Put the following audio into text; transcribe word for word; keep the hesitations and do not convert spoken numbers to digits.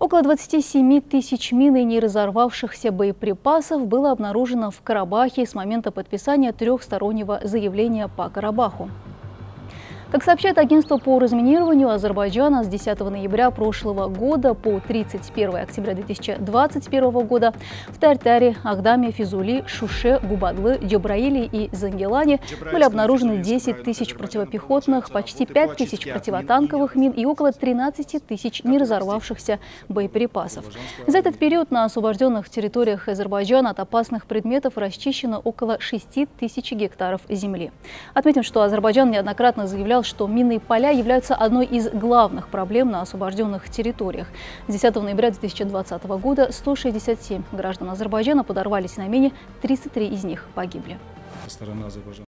Около двадцати семи тысяч мин и неразорвавшихся боеприпасов было обнаружено в Карабахе с момента подписания трехстороннего заявления по Карабаху. Как сообщает агентство по разминированию Азербайджана, с десятого ноября прошлого года по тридцать первое октября две тысячи двадцать первого года в Тартаре, Ахдаме, Физули, Шуше, Губадлы, Джабраиле и Зангелане были обнаружены десять тысяч противопехотных, почти пять тысяч противотанковых мин и около тринадцати тысяч неразорвавшихся боеприпасов. За этот период на освобожденных территориях Азербайджана от опасных предметов расчищено около шести тысяч гектаров земли. Отметим, что Азербайджан неоднократно заявлял, что минные поля являются одной из главных проблем на освобожденных территориях. С десятого ноября две тысячи двадцатого года сто шестьдесят семь граждан Азербайджана подорвались на мине, тридцать три из них погибли. Сторона Азербайджана